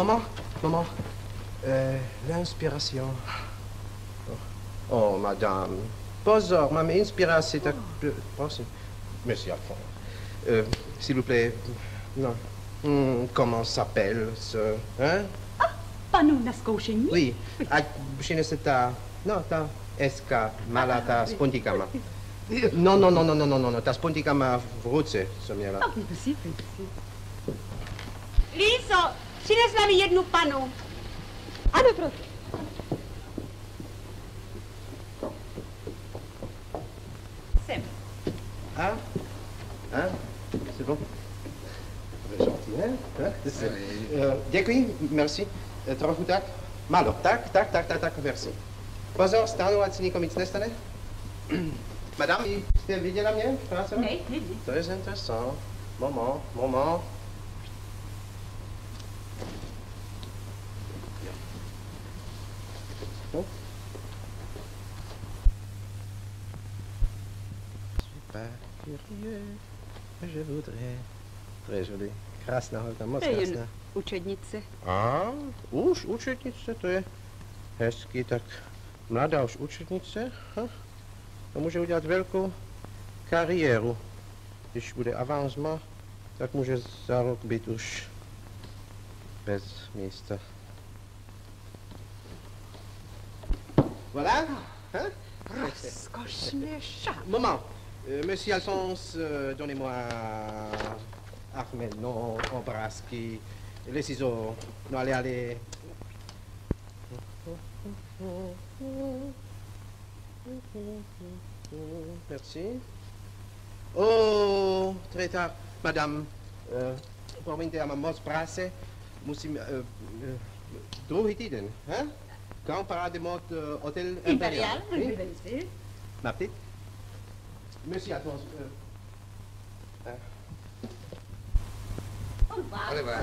Maman. L'inspiration. Oh, madame. Pozor, ma inspiratie tak... Monsieur Alphonse. S'il vous plaît. Non. Comment s'appelle ce... Hein? Ah, panu na zkoušení? Oui. Ať přinese ta... No, ta eska, malá ta spontikama. No, ta spontikama v ruce jsem měla. No, si. Líso, přinesla mi jednu panu. Ano, prosím. Sem. C'est bon. Gentil, hein? Děkuji, merci. Trochu tak. Málo. Tak, merci. Pozor, stánu, ať si nikomu nic nestane. Madame, jste viděla mě? Ne. To je intéressant. Moment. Super curieux, je voudrais. Très joli. Krásná holka, moc krásná. Jen učednice. Už učednice, to je hezky, tak mladá už učednice. To může udělat velkou kariéru. Když bude avancement, tak může za rok být už bez místa. Voilà. Rozkošně šat. Maman, monsieur Alphonse, donnez-moi Ahmed, non, obrázky, les ciseaux. Non, allez. Merci. Oh, très tard, madame. Promiňte, já mám moc práce. Musím... druhý týden, hein? Quand parade mode hôtel Impérial. Ma petite. Monsieur Alphonse. Au revoir.